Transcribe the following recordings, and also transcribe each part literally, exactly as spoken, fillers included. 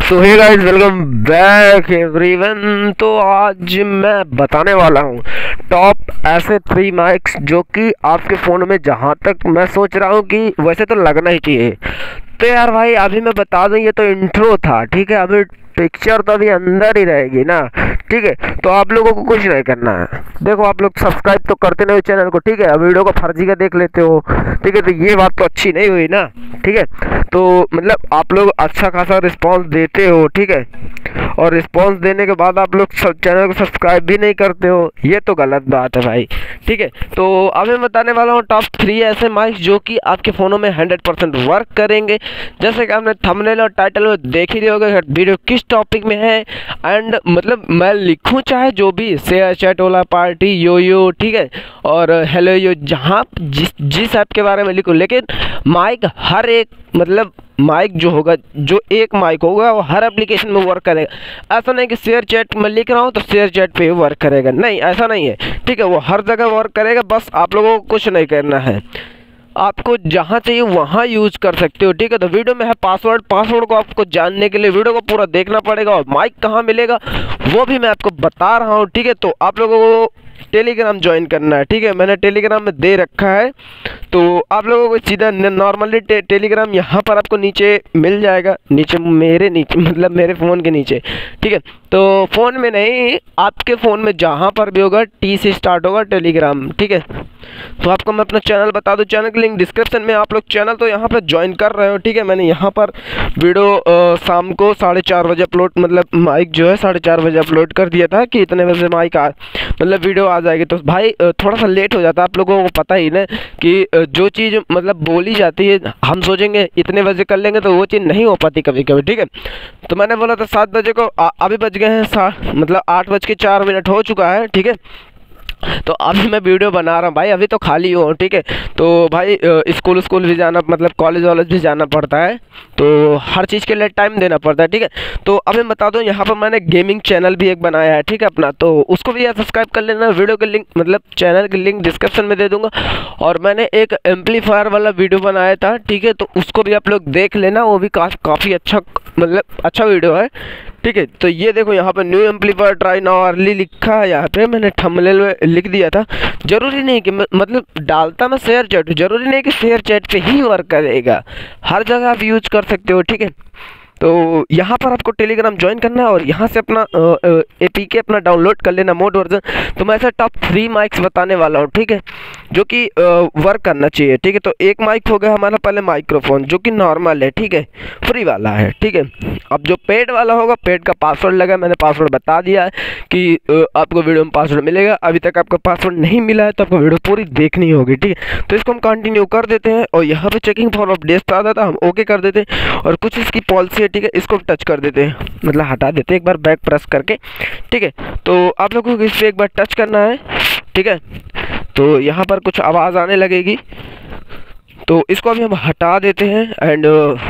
सो hey guys, welcome back everyone. तो आज मैं बताने वाला हूँ टॉप ऐसे थ्री माइक्स जो कि आपके फ़ोन में, जहाँ तक मैं सोच रहा हूँ कि वैसे तो लगना ही चाहिए। तो यार भाई अभी मैं बता दूँ, ये तो इंट्रो था, ठीक है। अभी पिक्चर तो अभी अंदर ही रहेगी ना, ठीक है। तो आप लोगों को कुछ नहीं करना है। देखो, आप लोग सब्सक्राइब तो करते नहीं चैनल को, ठीक है। अब वीडियो को फर्जी का देख लेते हो, ठीक है। तो ये बात तो अच्छी नहीं हुई ना, ठीक है। तो मतलब आप लोग अच्छा खासा रिस्पांस देते हो, ठीक है, और रिस्पांस देने के बाद आप लोग सब चैनल को सब्सक्राइब भी नहीं करते हो, ये तो गलत बात है भाई, ठीक है। तो अब मैं बताने वाला हूँ टॉप थ्री ऐसे माइक्स जो कि आपके फ़ोनों में हंड्रेड परसेंट वर्क करेंगे। जैसे कि आपने थंबनेल और टाइटल में देख ही रहे होगे वीडियो किस टॉपिक में है। एंड मतलब मैं लिखूँ चाहे जो भी, शेयर चैट वाला पार्टी, यो यो, ठीक है, और हेलो यो, जहाँ जिस जिस ऐप के बारे में लिखूँ, लेकिन माइक हर एक, मतलब माइक जो होगा, जो एक माइक होगा वो हर एप्लीकेशन में वर्क करेगा। ऐसा नहीं कि शेयर चैट में लिख रहा हूँ तो शेयर चैट पे ही वर्क करेगा, नहीं, ऐसा नहीं है, ठीक है। वो हर जगह वर्क करेगा, बस आप लोगों को कुछ नहीं करना है, आपको जहाँ चाहिए वहाँ यूज कर सकते हो, ठीक है। तो वीडियो में है पासवर्ड, पासवर्ड को आपको जानने के लिए वीडियो को पूरा देखना पड़ेगा, और माइक कहाँ मिलेगा वो भी मैं आपको बता रहा हूँ, ठीक है। तो आप लोगों को टेलीग्राम ज्वाइन करना है, ठीक है, मैंने टेलीग्राम में दे रखा है। तो आप लोगों को सीधा नॉर्मली टे, टेलीग्राम यहाँ पर आपको नीचे मिल जाएगा, नीचे मेरे नीचे, मतलब मेरे फ़ोन के नीचे, ठीक है। तो फ़ोन में नहीं, आपके फ़ोन में जहाँ पर भी होगा टी से स्टार्ट होगा टेलीग्राम, ठीक है। तो आपको मैं अपना चैनल बता दूं, चैनल की लिंक डिस्क्रिप्शन में। आप लोग चैनल तो यहाँ पर ज्वाइन कर रहे हो, ठीक है। मैंने यहाँ पर वीडियो शाम को साढ़े चार बजे अपलोड, मतलब माइक जो है साढ़े चार बजे अपलोड कर दिया था कि इतने बजे माइक आ, मतलब वीडियो आ जाएगी। तो भाई थोड़ा सा लेट हो जाता है, आप लोगों को पता ही ना कि जो चीज़ मतलब बोली जाती है, हम सोचेंगे इतने बजे कर लेंगे तो वो चीज़ नहीं हो पाती कभी कभी, ठीक है। तो मैंने बोला था सात बजे को, आ, अभी बज गए हैं सा मतलब आठ बज के चार मिनट हो चुका है, ठीक है। तो अभी मैं वीडियो बना रहा हूँ भाई, अभी तो खाली हूँ, ठीक है। तो भाई स्कूल स्कूल भी जाना, मतलब कॉलेज वॉलेज भी जाना पड़ता है, तो हर चीज़ के लिए टाइम देना पड़ता है, ठीक है। तो अभी बता दूँ, यहाँ पर मैंने गेमिंग चैनल भी एक बनाया है, ठीक है अपना, तो उसको भी यार सब्सक्राइब कर लेना। वीडियो के लिंक, मतलब चैनल की लिंक डिस्क्रिप्शन में दे दूँगा। और मैंने एक एम्पलीफायर वाला वीडियो बनाया था, ठीक है, तो उसको भी आप लोग देख लेना, वो भी काफ़ी अच्छा, मतलब अच्छा वीडियो है, ठीक है। तो ये देखो, यहाँ पे new amplifier try now early लिखा है, यहाँ पे मैंने थंबनेल में लिख दिया था। जरूरी नहीं कि मतलब डालता मैं शेयर चैट, जरूरी नहीं कि शेयर चैट पे ही वर्क करेगा, हर जगह आप यूज कर सकते हो, ठीक है। तो यहाँ पर आपको टेलीग्राम ज्वाइन करना है और यहाँ से अपना एपीके अपना डाउनलोड कर लेना, मोड वर्जन। तो मैं ऐसा टॉप थ्री माइक्स बताने वाला हूँ, ठीक है, जो कि वर्क करना चाहिए, ठीक है। तो एक माइक हो गया हमारा पहले माइक्रोफोन, जो कि नॉर्मल है, ठीक है, फ्री वाला है, ठीक है। अब जो पेड वाला होगा, पेड का पासवर्ड लगा, मैंने पासवर्ड बता दिया है कि आपको वीडियो में पासवर्ड मिलेगा। अभी तक आपको पासवर्ड नहीं मिला है तो आपको वीडियो पूरी देखनी होगी, ठीक है। तो इसको हम कंटिन्यू कर देते हैं, और यहाँ पे चेकिंग फॉर अपडेट्स आता था, हम ओके कर देते हैं। और कुछ इसकी पॉलिसी है, ठीक है, इसको टच कर देते हैं, मतलब हटा देते हैं एक बार बैक प्रेस करके, ठीक है। तो आप लोगों को इस पर एक बार टच करना है, ठीक है। तो यहाँ पर कुछ आवाज़ आने लगेगी, तो इसको अभी हम हटा देते हैं एंड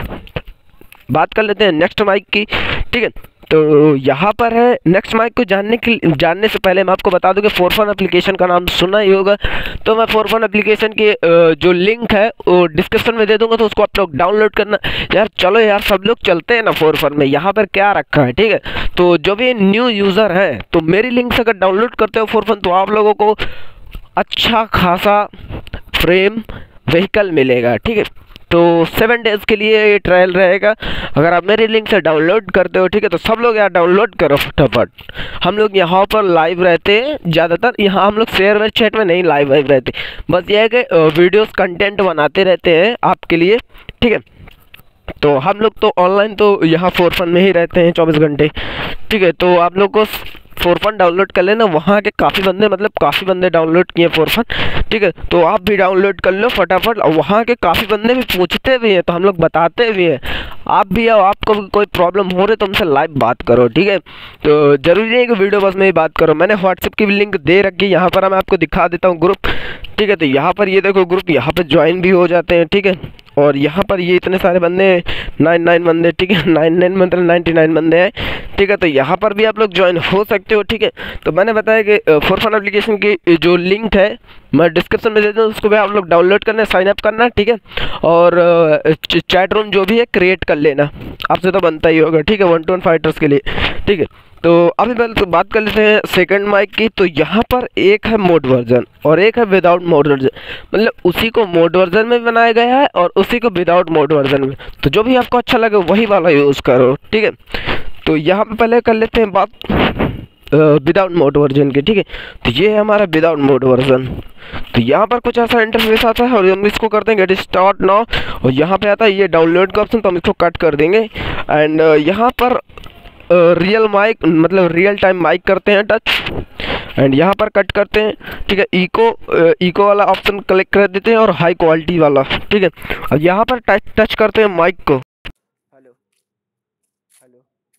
बात कर लेते हैं नेक्स्ट माइक की, ठीक है। तो यहाँ पर है नेक्स्ट माइक को जानने के जानने से पहले मैं आपको बता दूं कि फोरफन एप्लीकेशन का नाम सुना ही होगा। तो मैं फोरफन एप्लीकेशन के जो लिंक है वो डिस्क्रिप्शन में दे दूंगा, तो उसको आप लोग डाउनलोड करना। यार चलो यार, सब लोग चलते हैं ना फोरफन में। यहाँ पर क्या रखा है, ठीक है, तो जो भी न्यू यूज़र है, तो मेरी लिंक से अगर डाउनलोड करते हो फोरफन, तो आप लोगों को अच्छा खासा फ्रेम व्हीकल मिलेगा, ठीक है। तो सेवन डेज़ के लिए ये ट्रायल रहेगा, अगर आप मेरी लिंक से डाउनलोड करते हो, ठीक है। तो सब लोग यार डाउनलोड करो फटाफट। हम लोग यहाँ पर लाइव रहते हैं ज़्यादातर, यहाँ हम लोग शेयर व चैट में नहीं लाइव लाइव रहते, बस ये है कि वीडियोस कंटेंट बनाते रहते हैं आपके लिए, ठीक है। तो हम लोग तो ऑनलाइन तो यहाँ फोरफन में ही रहते हैं चौबीस घंटे, ठीक है। तो आप लोग को फोरफन डाउनलोड कर लेना, वहाँ के काफ़ी बंदे, मतलब काफ़ी बंदे डाउनलोड किए फोरफन, ठीक है। तो आप भी डाउनलोड कर लो फटाफट, और वहाँ के काफ़ी बंदे भी पूछते भी हैं, तो हम लोग बताते भी हैं। आप भी आओ, आपको भी कोई प्रॉब्लम हो रही तो हमसे लाइव बात करो, ठीक है। तो जरूरी नहीं कि वीडियो बस में ही बात करो, मैंने व्हाट्सएप की भी लिंक दे रखी है, यहाँ पर मैं आपको दिखा देता हूँ ग्रुप, ठीक है। तो यहाँ पर ये देखो ग्रुप, यहाँ पर ज्वाइन भी हो जाते हैं, ठीक है। और यहाँ पर ये इतने सारे बंदे, नाइन नाइन बंदे, ठीक है, नाइन नाइन मतलब नाइन्टी नाइन बंदे हैं, ठीक है। तो यहाँ पर भी आप लोग ज्वाइन हो सकते हो, ठीक है। तो मैंने बताया कि फॉर फन एप्लीकेशन की जो लिंक है मैं डिस्क्रिप्शन में दे दूँ, उसको भी आप लोग डाउनलोड करना, साइन अप करना, ठीक है। और चैट रूम जो भी है क्रिएट कर लेना, आपसे तो बनता ही होगा, ठीक है, वन टू वन फाइटर्स के लिए, ठीक है। तो अभी पहले तो बात कर लेते हैं सेकंड माइक की। तो यहाँ पर एक है मोड वर्जन और एक है विदाउट मोड वर्जन, मतलब उसी को मोड वर्जन में बनाया गया है और उसी को विदाउट मोड वर्जन में। तो जो भी आपको अच्छा लगे वही वाला यूज़ करो, ठीक है। तो यहाँ पे पहले कर लेते हैं बात विदाउट मोड वर्जन की, ठीक है। तो ये है हमारा विदाउट मोड वर्जन। तो यहाँ पर कुछ ऐसा इंटरफेस आता है और हम इसको करते हैं गेट स्टार्ट नाउ, और यहाँ पे आता है ये डाउनलोड का ऑप्शन, तो हम इसको कट कर देंगे। एंड यहाँ पर रियल माइक मतलब रियल टाइम माइक करते हैं टच, एंड यहाँ पर कट करते हैं, ठीक है। इको इको वाला ऑप्शन क्लिक कर देते हैं और हाई क्वालिटी वाला, ठीक है। अब यहाँ पर टच टच करते हैं माइक को, हेलो हेलो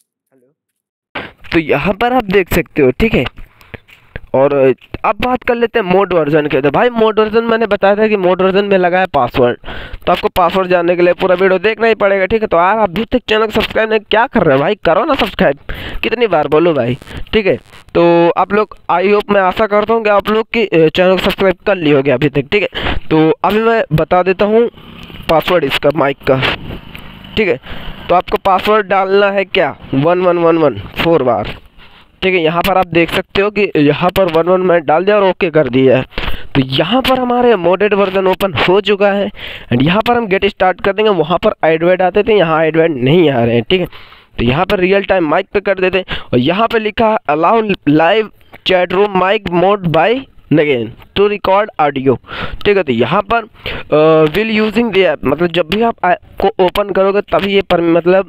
हेलो। तो यहाँ पर आप देख सकते हो, ठीक है। और अब बात कर लेते हैं मोड वर्जन के। तो भाई मोड वर्जन मैंने बताया था कि मोड वर्जन में लगा है पासवर्ड, तो आपको पासवर्ड जानने के लिए पूरा वीडियो देखना ही पड़ेगा, ठीक है। तो यार अभी तक चैनल को सब्सक्राइब नहीं क्या कर रहे हो भाई, करो ना सब्सक्राइब, कितनी बार बोलो भाई, ठीक है। तो आप लोग आई होप मैं आशा करता हूँ कि आप लोग की चैनल को सब्सक्राइब कर ली होगी अभी तक, ठीक है। तो अभी मैं बता देता हूँ पासवर्ड इसका माइक का, ठीक है। तो आपको पासवर्ड डालना है क्या, one one one one four बार, ठीक है। यहाँ पर आप देख सकते हो कि यहाँ पर वन वन मैं डाल दिया और ओके कर दिया है। तो यहाँ पर हमारे मोडेड वर्जन ओपन हो चुका है एंड यहाँ पर हम गेट स्टार्ट कर देंगे। वहाँ पर एडवेड आते थे, यहाँ एडवेड नहीं आ रहे हैं, ठीक है। तो यहाँ पर रियल टाइम माइक पे कर देते हैं और यहाँ पे लिखा है allow live chat room mic mode by again to record audio, ठीक है। तो यहाँ पर विल यूजिंग द ऐप, मतलब जब भी आप ऐप को ओपन करोगे तभी ये पर मतलब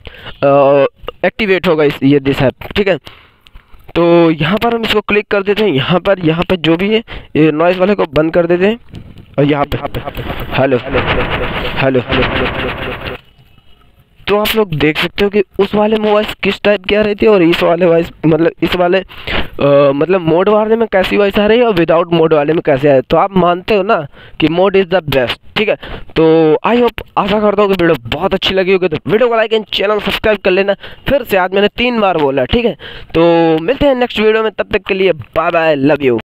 एक्टिवेट होगा इस ये दिस ऐप, ठीक है। तो यहाँ पर हम इसको क्लिक कर देते हैं, यहाँ पर यहाँ पे जो भी है ये नॉइज़ वाले को बंद कर देते हैं और यहाँ पे हेलो हेलो हेलो। तो आप लोग देख सकते हो कि उस वाले में वॉइस किस टाइप की आ रही थी और इस वाले वॉइस मतलब इस वाले आ, मतलब मोड वाले में कैसी वॉइस आ रही है और विदाउट मोड वाले में कैसे आ रही है। तो आप मानते हो ना कि मोड इज़ द बेस्ट, ठीक है। तो आई होप आशा करता हूँ कि वीडियो बहुत अच्छी लगी होगी, तो वीडियो को लाइक एंड चैनल को सब्सक्राइब कर लेना। फिर से आज मैंने तीन बार बोला, ठीक है। तो मिलते हैं नेक्स्ट वीडियो में, तब तक के लिए बाय बाय, लव यू।